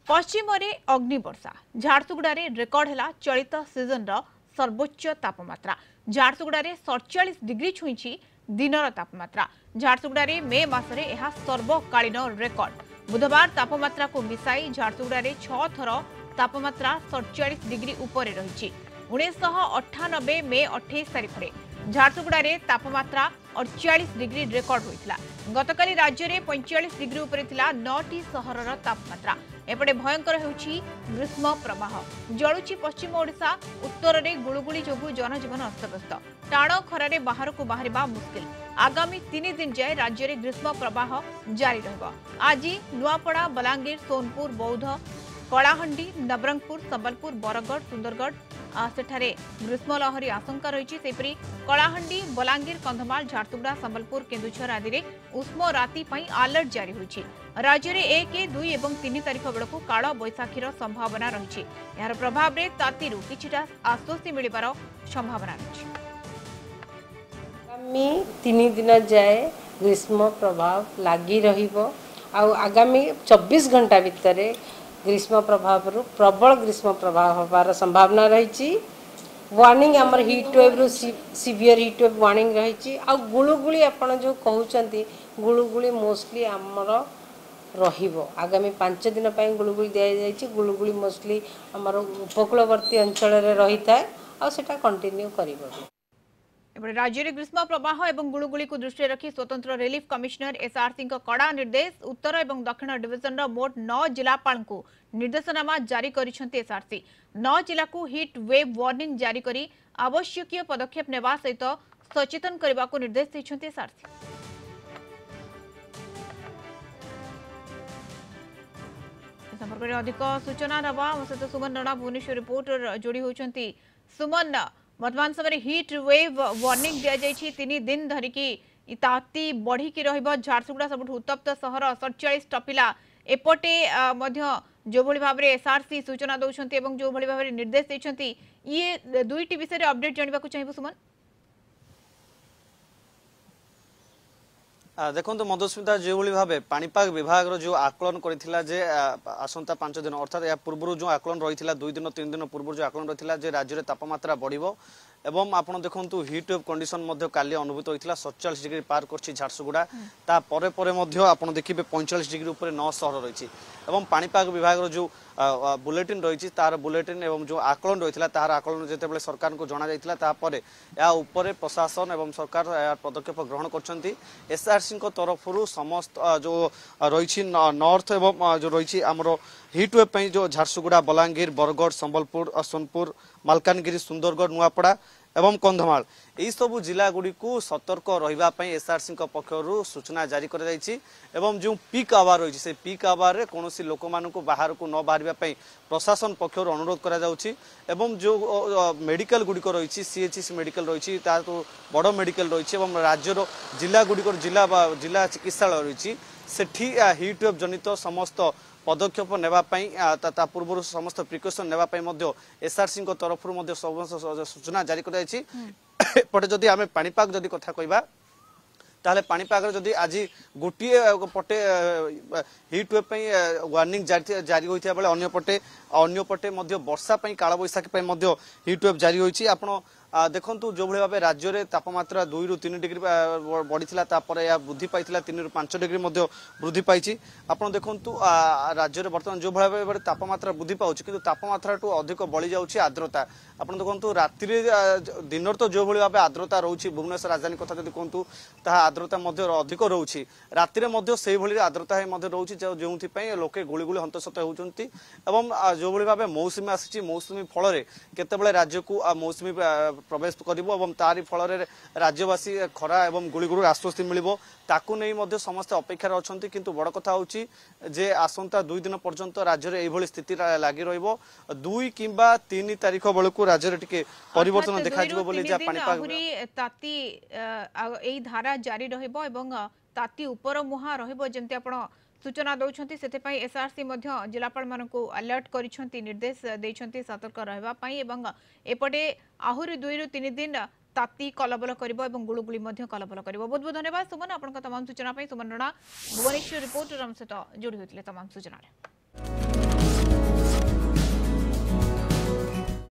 पश्चिम रे अग्निवर्षा झारसुगुड़ा रेकर्ड है चलित सीजन सर्वोच्च तापमात्रा। झारसुगुड़ा 47 डिग्री छुई दिनर तापमात्रा। झारसुगुड़ा मे मासरे यह सर्वकालीन रेकर्ड। बुधवार तापमात्रा को मिसाई झारसुगुड़ा 6 थर तापमात्रा 47 डिग्री उपर रही। 1998 मे 28 तारिख में झारसुगुड़ा तापमात्रा 48 डिग्री रेकर्ड होता। गतकाली राज्य में 45 डिग्री उपर 9टी सहरर तापमात्रा। एपटे भयंकर होउछि ग्रीष्म प्रवाह। जलुछि पश्चिम ओडिशा। उत्तर में गुळुगुळी जोगु जनजीवन अस्तव्यस्त। टाण खरारे बाहर को बाहरिबा मुश्किल। आगामी 3 दिन जाए राज्य में ग्रीष्म प्रवाह जारी रहिबो। आज नुआपड़ा, बलांगीर, सोनपुर, बौद्ध, कलाहांडी, नवरंगपुर, संबलपुर, बरगढ़, सुंदरगढ़ सेठारे ग्रीष्म लहरी आशंका रही। सेपरी कलाहांडी, बलांगीर, कंधमाल, झारसुगुड़ा, संबलपुर, केन्दुझर आदि में उष्म राति अलर्ट जारी होइछि। राज्य में 1, 2 और 3 तारिख बेलू काल बैशाखीर संभावना रही। यार प्रभाव में तातीरू किछिटा आश्वस्ति मिलिबार संभावना रही। आगामी 3 दिन जाए ग्रीष्म प्रभाव लगी रहिबो। आगामी 24 घंटा भितर ग्रीष्म प्रभाव प्रबल ग्रीष्म प्रभाव होबार संभावना रही। वार्निंग आमर हिट वेव रु सीवियर हिट वेव वार्निंग रही। गुळुगुळी आपण जो कहउचंती गुळुगुळी मोस्टली आमर रहिबो। आगामी 5 दिन पई गुळुगुळी दिया जायछि। गुळुगुळी मोस्टली आमर उपकूलवर्ती अंचल रे रही थाए आ सेटा कंटिन्यू करिबो। राज्य में ग्रीष्म प्रवाह और गुळुगुळी को दृष्टि रखी स्वतंत्र रिलीफ कमिश्नर एसआरसी कड़ा निर्देश। उत्तर और दक्षिण डिविजन मोट 9 जिलापाल को निर्देशनामा जारी करिसेंती एसआरसी। 9 जिला को हिट वेव वार्निंग जारी करी आवश्यक पदक्षेप नेबा सहित सचेतन करने को निर्देश देइछंती एसआरसी। संपर्क में अधिक सूचना नवा सहित सुमन रणा भुवनेश्वर रिपोर्टर जोड़ी होती। सुमन, वर्तमान समय हिट वेव वार्निंग दि जाइए 3 दिन धरिकी ताती बढ़िकी झारसुगुड़ा सब उत्तप्त सहर 47 टपिला। एपटे जो भाव में एसआरसी सूचना दौरान जो भाव में निर्देश देते ये दुईटी विषय अपडेट जानवा चाहिए सुमन। देखो मधुस्मिता जो भाव पाणीपाग विभाग जो आकलन करथिला जे आसंता 5 दिन अर्थात या पूर्व जो आकलन रही 2 दिन 3 दिन पूर्व जो आकलन रही राज्य में तापमात्रा बढ़िबो एवं आप देखु हिट वेव कंडीशन काली अनुभूत होता 47 डिग्री पार कर झारसुगुड़ा तापर आप देखिए 45 डिग्री उपर 9 सहर रही। एवं पाणीपाग विभाग जो बुलेटिन रही तार बुलेटिन एवं जो आकलन रही तार आकलन जिते सरकार को जना जापर या उपर प्रशासन एवं सरकार पदक्षेप ग्रहण कर एसआरसी तरफ समस्त जो रही नॉर्थ एवं जो रही आमर हिट वेव जो झारसुगुड़ा, बलांगीर, बरगढ़, संबलपुर, सोनपुर, मालकानगिरी, सुंदरगढ़, नुआपड़ा एवं कंधमाल यही सबू जिला गुड़ी को सतर्क रही एसआरसी पक्षर सूचना जारी कर जो पीक आवर रही से पीक आवर में कौन लोक मानू बाहर को न बाहर प्रशासन पक्षर अनुरोध करा जो मेडिकल गुड़िक रही सीएचसी मेडिकल रही तो बड़ मेडिकल रही राज्यर जिला गुड़िक जिला चिकित्सालय रही सेठी हिट वेव जनित समस्त पदक्षेप नेबापी पूर्व समस्त प्रिकसन नेबापी एसआरसी तरफ सूचना जारी करपटे जदि आम पाणीपाग जदि कथा कहबा ताहले पाणीपाग जदि आज गोटे पटे हिट वेव वार्निंग जारी होता बेले अन्यपटे वर्षा काल बैशाखी हिट वेव जारी होती। आपण देखु जो भाव राज्य में तापमात्रा 2 ରୁ 3 डिग्री बढ़ी या वृद्धि पाई 3 ରୁ 5 डिग्री वृद्धि पाई। आप देखु राज्य में बर्तमान जो भाव में तापमात्रा वृद्धि पाँच कि तापमात्रा ठू अधिक बढ़ी जाऊँगी आर्द्रता। आप देखु राति दिन तो जो भाव आर्द्रता रोचे भुवनेश्वर राजधानी कथा जब कहतु आर्द्रता अधिक रोचे राति में आर्द्रता रोचे जो लोके गुड़गुड़ी हंतसत होती जो भाव मौसुमी आसी मौसुमी फल केतबेले राज्य को मौसुमी प्रवेश कर तारी फल राज्यवासी खरा एवं गुड़गुड़ आश्वस्ति मिल ताकू नहीं समस्त अपेक्षार अच्छा किंतु बड़ कथा होची जे आसंता 2 दिन पर्यंत राज्य में यही स्थिति लगी रहिबो 2 किंबा 3 तारिख बेलू राज्य टिके परिवर्तन देखा ताती एई धारा जारी रहिबो एवं ताती उपर मुहा रहिबो जेंति आपण सूचना दौरान से एसआरसी जिलापाल मानू अलर्ट कर निर्देश देइछंती सतर्क रहबा पई एवं एपटे आहुरी 2 ରୁ 3 दिन ताती कलबल करिबो एवं गुळुगुळी कलबल करिबो। बहुत बहुत धन्यवाद सुमन आपन तमाम सूचना पई। सुमन रणा भुवनेश्वर रिपोर्टर हम सहित जोड़ी होते तमाम सूचना।